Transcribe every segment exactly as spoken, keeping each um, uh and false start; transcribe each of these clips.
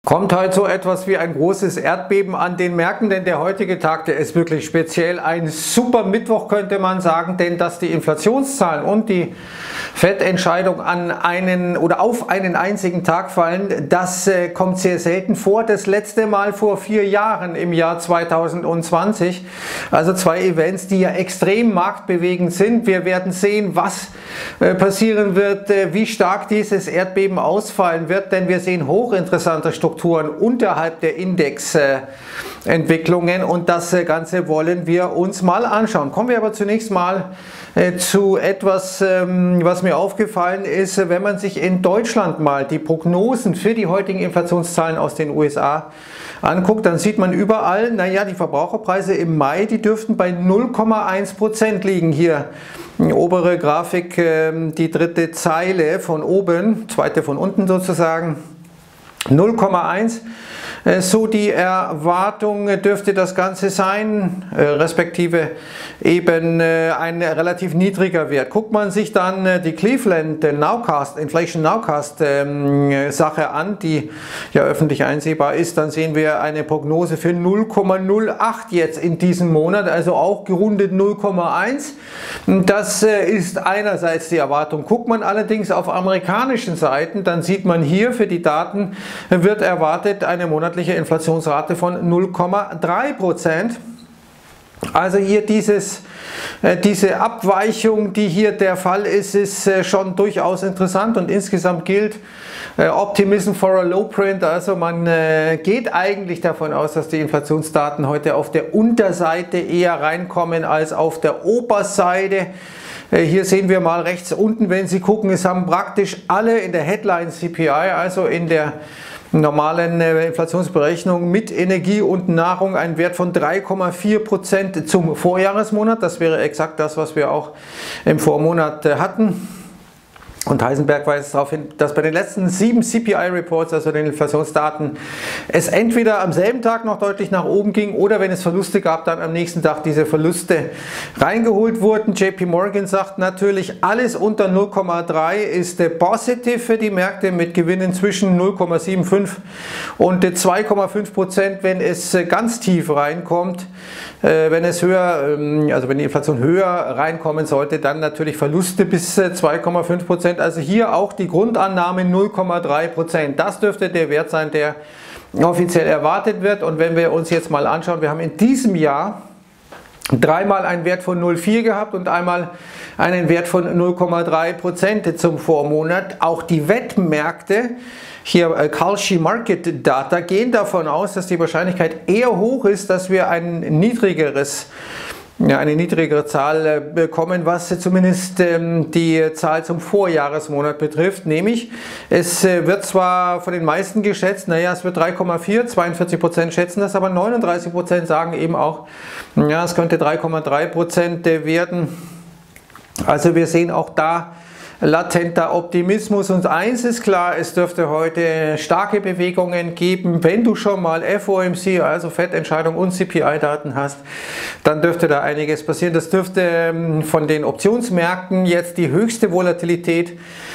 Kommt heute so etwas wie ein großes Erdbeben an den Märkten, denn der heutige Tag, der ist wirklich speziell. Ein super Mittwoch könnte man sagen, denn dass die Inflationszahlen und die Fed-Entscheidung an einen oder auf einen einzigen Tag fallen, das äh, kommt sehr selten vor. Das letzte Mal vor vier Jahren im Jahr zweitausendzwanzig. Also zwei Events, die ja extrem marktbewegend sind. Wir werden sehen, was äh, passieren wird, äh, wie stark dieses Erdbeben ausfallen wird, denn wir sehen hochinteressante Strukturen unterhalb der Indexentwicklungen und das Ganze wollen wir uns mal anschauen. Kommen wir aber zunächst mal zu etwas, was mir aufgefallen ist, wenn man sich in Deutschland mal die Prognosen für die heutigen Inflationszahlen aus den U S A anguckt, dann sieht man überall, naja, die Verbraucherpreise im Mai, die dürften bei null Komma eins Prozent liegen. Hier obere Grafik, die dritte Zeile von oben, zweite von unten sozusagen. null Komma eins, so die Erwartung dürfte das Ganze sein, respektive eben ein relativ niedriger Wert. Guckt man sich dann die Cleveland Nowcast, Inflation Nowcast Sache an, die ja öffentlich einsehbar ist, dann sehen wir eine Prognose für null Komma null acht jetzt in diesem Monat, also auch gerundet null Komma eins. Das ist einerseits die Erwartung. Guckt man allerdings auf amerikanischen Seiten, dann sieht man hier für die Daten wird erwartet eine monatliche Inflationsrate von null Komma drei Prozent. Also hier dieses, äh, diese Abweichung, die hier der Fall ist, ist äh, schon durchaus interessant und insgesamt gilt äh, Optimism for a low print. Also man äh, geht eigentlich davon aus, dass die Inflationsdaten heute auf der Unterseite eher reinkommen als auf der Oberseite. Hier sehen wir mal rechts unten, wenn Sie gucken, es haben praktisch alle in der Headline C P I, also in der normalen Inflationsberechnung mit Energie und Nahrung, einen Wert von drei Komma vier Prozent zum Vorjahresmonat. Das wäre exakt das, was wir auch im Vormonat hatten. Und Heisenberg weist darauf hin, dass bei den letzten sieben C P I-Reports, also den Inflationsdaten, es entweder am selben Tag noch deutlich nach oben ging oder wenn es Verluste gab, dann am nächsten Tag diese Verluste reingeholt wurden. J P Morgan sagt natürlich, alles unter null Komma drei ist positiv für die Märkte mit Gewinnen zwischen null Komma fünfundsiebzig und zwei Komma fünf Prozent, wenn es ganz tief reinkommt. Wenn es höher, also wenn die Inflation höher reinkommen sollte, dann natürlich Verluste bis zwei Komma fünf Prozent. Also hier auch die Grundannahme null Komma drei Prozent. Das dürfte der Wert sein, der offiziell erwartet wird. Und wenn wir uns jetzt mal anschauen, wir haben in diesem Jahr dreimal einen Wert von null Komma vier gehabt und einmal einen Wert von null Komma drei Prozent zum Vormonat. Auch die Wettmärkte, hier äh, Kalshi Market Data, gehen davon aus, dass die Wahrscheinlichkeit eher hoch ist, dass wir ein niedrigeres Ja, eine niedrigere Zahl bekommen, was zumindest ähm, die Zahl zum Vorjahresmonat betrifft, nämlich es äh, wird zwar von den meisten geschätzt, naja, es wird drei Komma vier, zweiundvierzig Prozent schätzen das, aber neununddreißig Prozent sagen eben auch, ja, es könnte drei Komma drei Prozent werden. Also wir sehen auch da latenter Optimismus und eins ist klar, es dürfte heute starke Bewegungen geben. Wenn du schon mal F O M C, also Fed-Entscheidung und C P I-Daten hast, dann dürfte da einiges passieren. Das dürfte von den Optionsmärkten jetzt die höchste Volatilität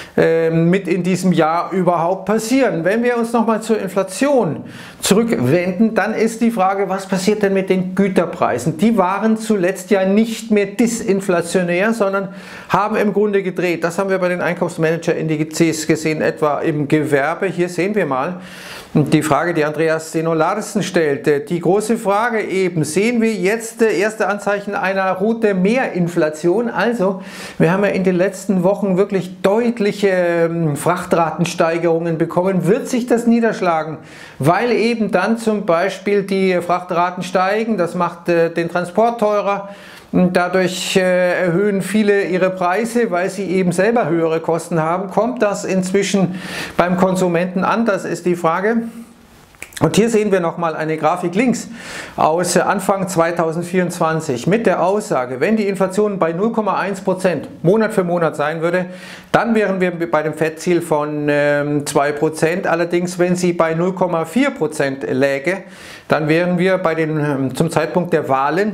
mit in diesem Jahr überhaupt passieren. Wenn wir uns nochmal zur Inflation zurückwenden, dann ist die Frage, was passiert denn mit den Güterpreisen? Die waren zuletzt ja nicht mehr disinflationär, sondern haben im Grunde gedreht. Das haben wir bei den Einkaufsmanager-Indizes gesehen, etwa im Gewerbe. Hier sehen wir mal die Frage, die Andreas Seno-Larsen stellte. Die große Frage eben, sehen wir jetzt erste Anzeichen einer Route mehr Inflation? Also, wir haben ja in den letzten Wochen wirklich deutliche Frachtratensteigerungen bekommen. Wird sich das niederschlagen? Weil eben dann zum Beispiel die Frachtraten steigen, das macht den Transport teurer. Dadurch erhöhen viele ihre Preise, weil sie eben selber höhere Kosten haben. Kommt das inzwischen beim Konsumenten an? Das ist die Frage. Und hier sehen wir nochmal eine Grafik links aus Anfang zweitausendvierundzwanzig mit der Aussage, wenn die Inflation bei null Komma eins Prozent Monat für Monat sein würde, dann wären wir bei dem Fed-Ziel von ähm, zwei Prozent. Allerdings, wenn sie bei null Komma vier Prozent läge, dann wären wir bei den, zum Zeitpunkt der Wahlen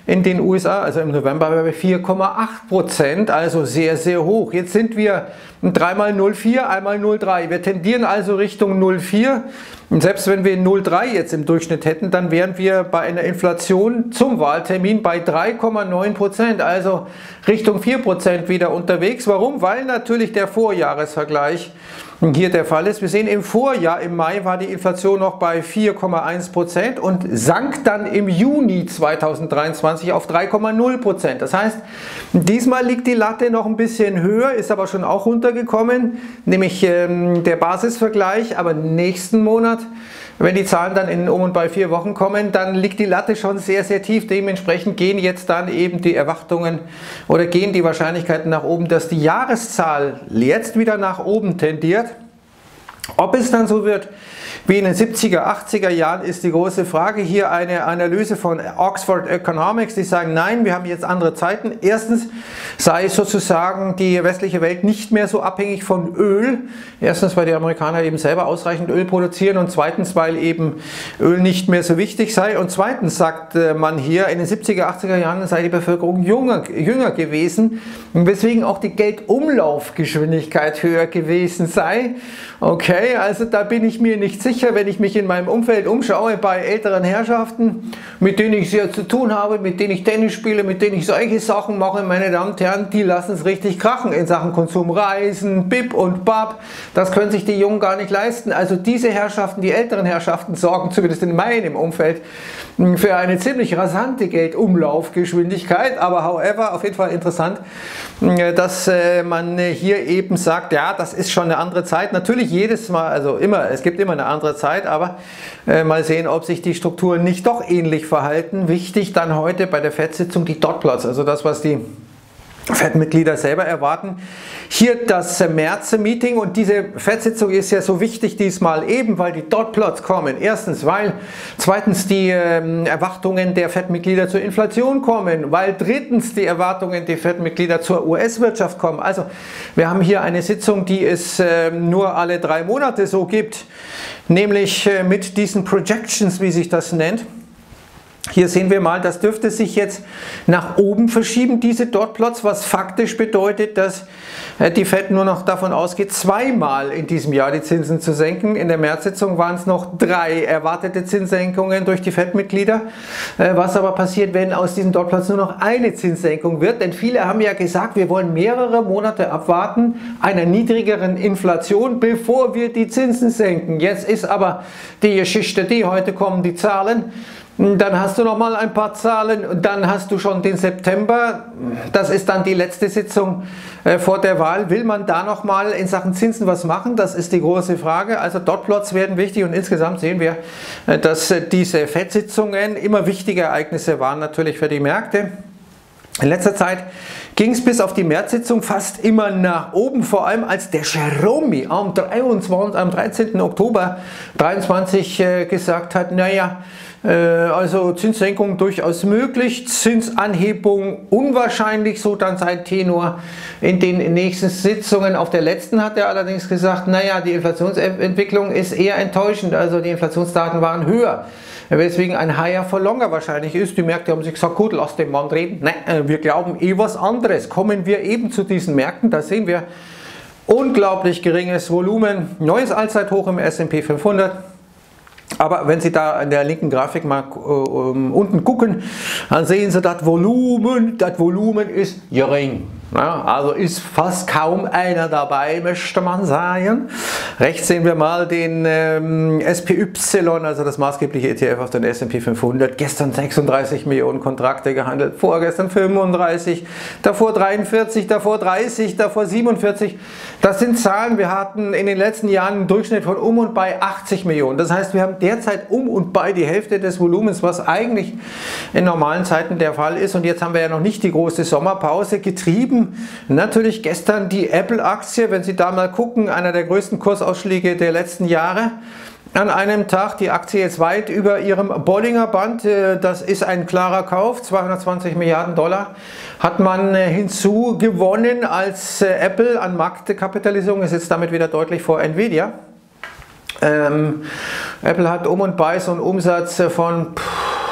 in den U S A, also im November waren wir bei vier Komma acht Prozent, also sehr, sehr hoch. Jetzt sind wir dreimal null Komma vier, einmal null Komma drei. Wir tendieren also Richtung null Komma vier. Und selbst wenn wir null Komma drei jetzt im Durchschnitt hätten, dann wären wir bei einer Inflation zum Wahltermin bei drei Komma neun Prozent, also Richtung vier Prozent wieder unterwegs. Warum? Weil natürlich der Vorjahresvergleich hier der Fall ist. Wir sehen im Vorjahr, im Mai war die Inflation noch bei vier Komma eins Prozent und sank dann im Juni zweitausenddreiundzwanzig auf drei Komma null Prozent. Das heißt, diesmal liegt die Latte noch ein bisschen höher, ist aber schon auch runtergekommen, nämlich ähm, der Basisvergleich, aber nächsten Monat, wenn die Zahlen dann in um und bei vier Wochen kommen, dann liegt die Latte schon sehr, sehr tief. Dementsprechend gehen jetzt dann eben die Erwartungen oder gehen die Wahrscheinlichkeiten nach oben, dass die Jahreszahl jetzt wieder nach oben tendiert. Ob es dann so wird wie in den siebziger, achtziger Jahren, ist die große Frage. Hier eine Analyse von Oxford Economics, die sagen, nein, wir haben jetzt andere Zeiten. Erstens sei sozusagen die westliche Welt nicht mehr so abhängig von Öl. Erstens, weil die Amerikaner eben selber ausreichend Öl produzieren und zweitens, weil eben Öl nicht mehr so wichtig sei. Und zweitens sagt man hier, in den siebziger, achtziger Jahren sei die Bevölkerung jünger, jünger gewesen, weswegen auch die Geldumlaufgeschwindigkeit höher gewesen sei. Okay, also da bin ich mir nicht sicher, wenn ich mich in meinem Umfeld umschaue bei älteren Herrschaften, mit denen ich sehr zu tun habe, mit denen ich Tennis spiele, mit denen ich solche Sachen mache, meine Damen und Herren, die lassen es richtig krachen in Sachen Konsum, Reisen, Bip und Bab. Das können sich die Jungen gar nicht leisten. Also diese Herrschaften, die älteren Herrschaften, sorgen zumindest in meinem Umfeld für eine ziemlich rasante Geldumlaufgeschwindigkeit. Aber however, auf jeden Fall interessant, dass man hier eben sagt, ja, das ist schon eine andere Zeit. Natürlich jedes Mal, also immer, es gibt immer eine andere Zeit, aber äh, mal sehen, ob sich die Strukturen nicht doch ähnlich verhalten. Wichtig dann heute bei der Fed-Sitzung die Dot-Plots, also das, was die Fed-Mitglieder selber erwarten. Hier das März-Meeting und diese Fed-Sitzung ist ja so wichtig diesmal eben, weil die Dot-Plots kommen. Erstens, weil zweitens die ähm, Erwartungen der Fed-Mitglieder zur Inflation kommen, weil drittens die Erwartungen der Fed-Mitglieder zur U S-Wirtschaft kommen. Also wir haben hier eine Sitzung, die es äh, nur alle drei Monate so gibt, nämlich äh, mit diesen Projections, wie sich das nennt. Hier sehen wir mal, das dürfte sich jetzt nach oben verschieben, diese Dot-Plots, was faktisch bedeutet, dass die Fed nur noch davon ausgeht, zweimal in diesem Jahr die Zinsen zu senken. In der März-Sitzung waren es noch drei erwartete Zinssenkungen durch die Fed-Mitglieder. Was aber passiert, wenn aus diesen Dot-Plots nur noch eine Zinssenkung wird? Denn viele haben ja gesagt, wir wollen mehrere Monate abwarten einer niedrigeren Inflation, bevor wir die Zinsen senken. Jetzt ist aber die Geschichte die, heute kommen die Zahlen. Dann hast du noch mal ein paar Zahlen und dann hast du schon den September. Das ist dann die letzte Sitzung äh, vor der Wahl. Will man da noch mal in Sachen Zinsen was machen? Das ist die große Frage. Also Dot-Plots werden wichtig und insgesamt sehen wir, äh, dass äh, diese Fed-Sitzungen immer wichtige Ereignisse waren natürlich für die Märkte. In letzter Zeit ging es bis auf die März-Sitzung fast immer nach oben, vor allem als der Jerome am, dreiundzwanzigsten, am dreizehnten Oktober zweitausenddreiundzwanzig äh, gesagt hat, naja, äh, also Zinssenkung durchaus möglich, Zinsanhebung unwahrscheinlich, so dann sein Tenor in den nächsten Sitzungen. Auf der letzten hat er allerdings gesagt, naja, die Inflationsentwicklung ist eher enttäuschend, also die Inflationsdaten waren höher. Weswegen ein Higher for Longer wahrscheinlich ist. Die Märkte haben sich gesagt, gut, lass den Mann reden. Nein, wir glauben eh was anderes. Kommen wir eben zu diesen Märkten, da sehen wir unglaublich geringes Volumen, neues Allzeithoch im S und P fünfhundert. Aber wenn Sie da in der linken Grafik mal äh, unten gucken, dann sehen Sie, das Volumen, das Volumen ist gering. Ja, also ist fast kaum einer dabei, möchte man sagen. Rechts sehen wir mal den ähm, S P Y, also das maßgebliche E T F auf den S und P fünfhundert. Gestern sechsunddreißig Millionen Kontrakte gehandelt, vorgestern fünfunddreißig, davor dreiundvierzig, davor dreißig, davor siebenundvierzig. Das sind Zahlen, wir hatten in den letzten Jahren einen Durchschnitt von um und bei achtzig Millionen. Das heißt, wir haben derzeit um und bei die Hälfte des Volumens, was eigentlich in normalen Zeiten der Fall ist. Und jetzt haben wir ja noch nicht die große Sommerpause getrieben. Natürlich gestern die Apple-Aktie, wenn Sie da mal gucken, einer der größten Kursausschläge der letzten Jahre. An einem Tag die Aktie jetzt weit über ihrem Bollinger Band, das ist ein klarer Kauf, zweihundertzwanzig Milliarden Dollar hat man hinzugewonnen als Apple an Marktkapitalisierung, ist jetzt damit wieder deutlich vor Nvidia. Ähm, Apple hat um und bei so einen Umsatz von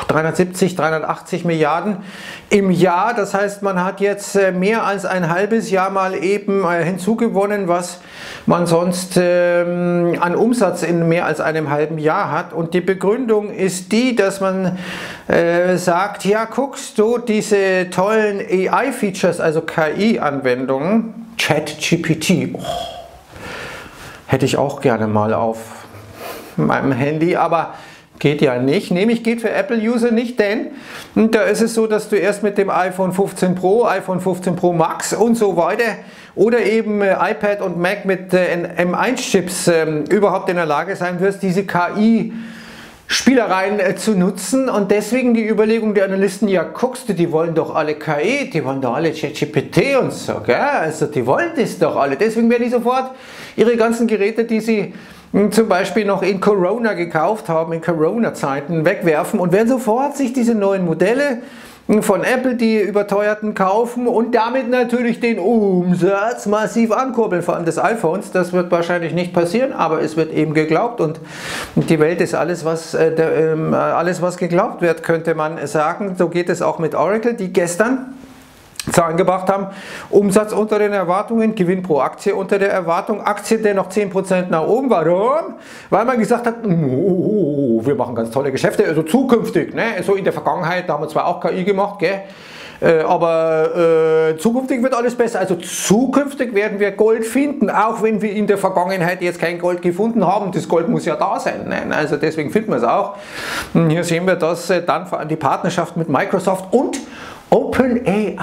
dreihundertsiebzig, dreihundertachtzig Milliarden im Jahr. Das heißt, man hat jetzt mehr als ein halbes Jahr mal eben hinzugewonnen, was man sonst ähm, an Umsatz in mehr als einem halben Jahr hat. Und die Begründung ist die, dass man äh, sagt, ja, guckst du, diese tollen A I-Features, also K I-Anwendungen, ChatGPT, oh, hätte ich auch gerne mal auf meinem Handy, aber geht ja nicht. Nämlich geht für Apple-User nicht, denn da ist es so, dass du erst mit dem iPhone fünfzehn Pro, iPhone fünfzehn Pro Max und so weiter oder eben äh, iPad und Mac mit äh, M eins Chips äh, überhaupt in der Lage sein wirst, diese K I Spielereien äh, zu nutzen. Und deswegen die Überlegung der Analysten, ja guckst du, die wollen doch alle K I, die wollen doch alle ChatGPT und so, gell? Also die wollen das doch alle. Deswegen werden die sofort ihre ganzen Geräte, die sie zum Beispiel noch in Corona gekauft haben, in Corona-Zeiten wegwerfen und werden sofort sich diese neuen Modelle von Apple, die überteuerten, kaufen und damit natürlich den Umsatz massiv ankurbeln, vor allem des iPhones. Das wird wahrscheinlich nicht passieren, aber es wird eben geglaubt und die Welt ist alles, was, äh, der, äh, alles, was geglaubt wird, könnte man sagen. So geht es auch mit Oracle, die gestern Zahlen gebracht haben, Umsatz unter den Erwartungen, Gewinn pro Aktie unter der Erwartung, Aktie dennoch zehn Prozent nach oben. Warum? Weil man gesagt hat, oh, wir machen ganz tolle Geschäfte, also zukünftig, ne? So in der Vergangenheit, da haben wir zwar auch K I gemacht, gell? Äh, aber äh, zukünftig wird alles besser, also zukünftig werden wir Gold finden, auch wenn wir in der Vergangenheit jetzt kein Gold gefunden haben, das Gold muss ja da sein, ne? Also deswegen finden wir es auch. Und hier sehen wir das äh, dann vor allem die Partnerschaft mit Microsoft und OpenAI,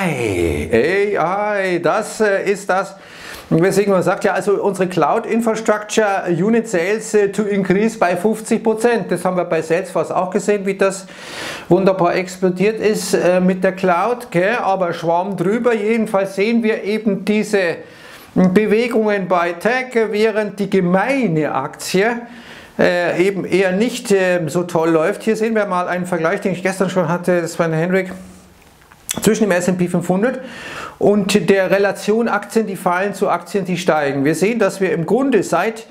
A I, das äh, ist das, weswegen man sagt, ja, also unsere Cloud Infrastructure Unit Sales äh, to increase bei fünfzig Prozent. Das haben wir bei Salesforce auch gesehen, wie das wunderbar explodiert ist äh, mit der Cloud, okay? Aber Schwamm drüber. Jedenfalls sehen wir eben diese Bewegungen bei Tech, während die gemeine Aktie äh, eben eher nicht äh, so toll läuft. Hier sehen wir mal einen Vergleich, den ich gestern schon hatte, das war ein Henrik, zwischen dem S und P fünfhundert und der Relation Aktien, die fallen, zu Aktien, die steigen. Wir sehen, dass wir im Grunde seit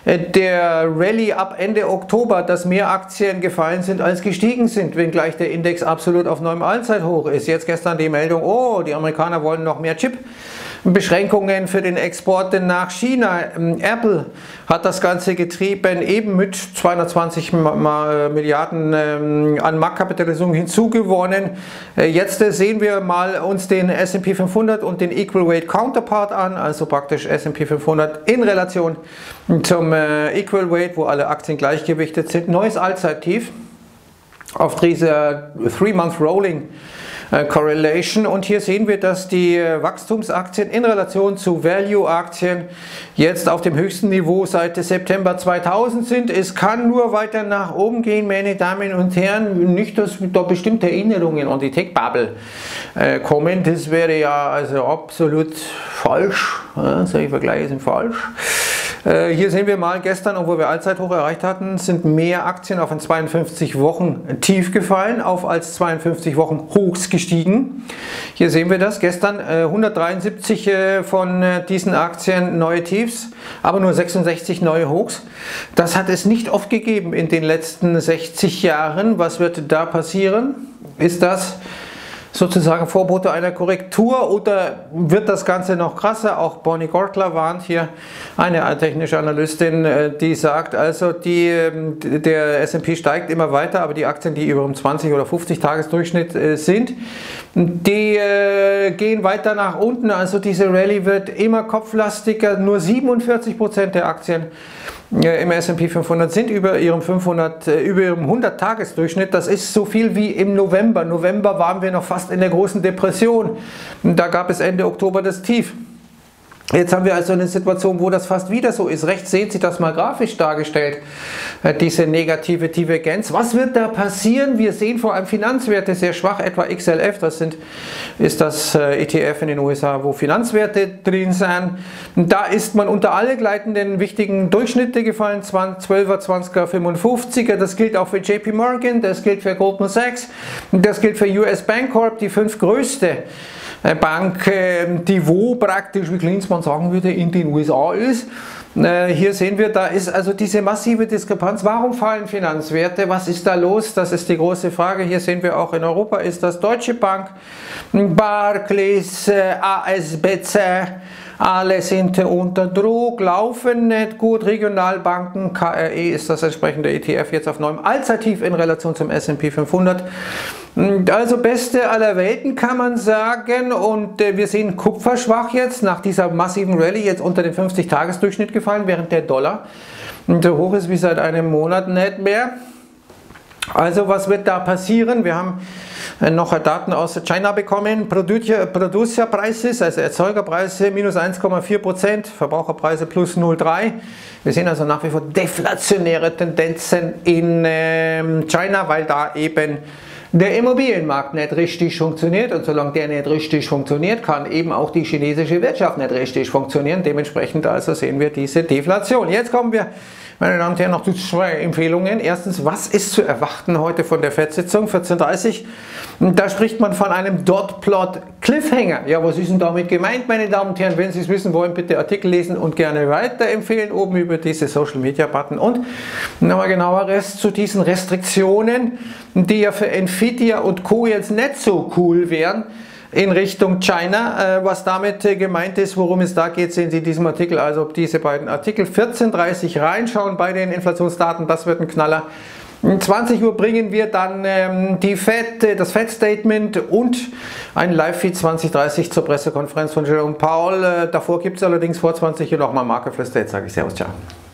der Rallye ab Ende Oktober, dass mehr Aktien gefallen sind als gestiegen sind, wenngleich der Index absolut auf neuem Allzeithoch ist. Jetzt gestern die Meldung, oh, die Amerikaner wollen noch mehr Chip. Beschränkungen für den Export nach China. Apple hat das Ganze getrieben, eben mit zweihundertzwanzig Milliarden an Marktkapitalisierung hinzugewonnen. Jetzt sehen wir mal uns den S und P fünfhundert und den Equal Weight Counterpart an, also praktisch S und P fünfhundert in Relation zum Equal Weight, wo alle Aktien gleichgewichtet sind. Neues Allzeittief auf dieser Three-Month Rolling Correlation, und hier sehen wir, dass die Wachstumsaktien in Relation zu Value-Aktien jetzt auf dem höchsten Niveau seit September zweitausend sind. Es kann nur weiter nach oben gehen, meine Damen und Herren. Nicht, dass da bestimmte Erinnerungen an die Tech-Bubble äh, kommen. Das wäre ja also absolut falsch. Ja, solche Vergleiche sind falsch. Äh, hier sehen wir mal gestern, obwohl wir Allzeithoch erreicht hatten, sind mehr Aktien auf ein zweiundfünfzig Wochen Tief gefallen, auf als zweiundfünfzig Wochen Hochs gestiegen. Hier sehen wir das, gestern äh, hundertdreiundsiebzig äh, von äh, diesen Aktien neue Tiefs, aber nur sechsundsechzig neue Hochs. Das hat es nicht oft gegeben in den letzten sechzig Jahren. Was wird da passieren? Ist das sozusagen Vorbote einer Korrektur oder wird das Ganze noch krasser? Auch Bonnie Gortler warnt hier, eine technische Analystin, die sagt, also die, der S und P steigt immer weiter, aber die Aktien, die über dem zwanzig- oder fünfzig-Tages-Durchschnitt sind, die gehen weiter nach unten. Also diese Rallye wird immer kopflastiger. Nur siebenundvierzig Prozent der Aktien im S und P fünfhundert sind über ihrem fünfhundert, über ihrem hundert-Tages-Durchschnitt. Das ist so viel wie im November. November waren wir noch fast in der großen Depression. Da gab es Ende Oktober das Tief. Jetzt haben wir also eine Situation, wo das fast wieder so ist. Rechts sehen Sie das mal grafisch dargestellt, diese negative Divergenz. Was wird da passieren? Wir sehen vor allem Finanzwerte sehr schwach, etwa X L F, das sind, ist das E T F in den U S A, wo Finanzwerte drin sind. Da ist man unter alle gleitenden wichtigen Durchschnitte gefallen, zwölfer, zwanziger, fünfundfünfziger. Das gilt auch für J P Morgan, das gilt für Goldman Sachs, das gilt für U S Bancorp, die fünf größte Bank, die wo praktisch, wie Klinsmann sagen würde, in den U S A ist. Hier sehen wir, da ist also diese massive Diskrepanz. Warum fallen Finanzwerte? Was ist da los? Das ist die große Frage. Hier sehen wir auch in Europa ist das Deutsche Bank, Barclays, A S B C, alle sind unter Druck, laufen nicht gut. Regionalbanken, K R E ist das entsprechende E T F jetzt auf neuem Allzeittief in Relation zum S und P fünfhundert. Also beste aller Welten kann man sagen, und äh, wir sehen Kupfer schwach jetzt, nach dieser massiven Rallye jetzt unter den fünfzig Tages Durchschnitt gefallen, während der Dollar so hoch ist wie seit einem Monat nicht mehr. Also was wird da passieren? Wir haben noch Daten aus China bekommen. Producerpreise, also Erzeugerpreise minus eins Komma vier Prozent, Verbraucherpreise plus null Komma drei. Wir sehen also nach wie vor deflationäre Tendenzen in äh, China, weil da eben der Immobilienmarkt nicht richtig funktioniert, und solange der nicht richtig funktioniert, kann eben auch die chinesische Wirtschaft nicht richtig funktionieren. Dementsprechend also sehen wir diese Deflation. Jetzt kommen wir, meine Damen und Herren, noch zu zwei Empfehlungen. Erstens, was ist zu erwarten heute von der FED-Sitzung vierzehn Uhr dreißig? Da spricht man von einem Dot-Plot Cliffhanger. Ja, was ist denn damit gemeint, meine Damen und Herren? Wenn Sie es wissen wollen, bitte Artikel lesen und gerne weiterempfehlen, oben über diese Social-Media-Button. Und nochmal genaueres zu diesen Restriktionen, die ja für Nvidia und Co. jetzt nicht so cool wären, in Richtung China. Was damit gemeint ist, worum es da geht, sehen Sie in diesem Artikel, also diese beiden Artikel. vierzehn Uhr dreißig reinschauen bei den Inflationsdaten, das wird ein Knaller. Um zwanzig Uhr bringen wir dann ähm, die Fed, das Fed-Statement und ein Live-Feed zwanzig Uhr dreißig zur Pressekonferenz von Jerome Powell. Äh, davor gibt es allerdings vor zwanzig Uhr nochmal Marke für State. Sage ich Servus, ciao.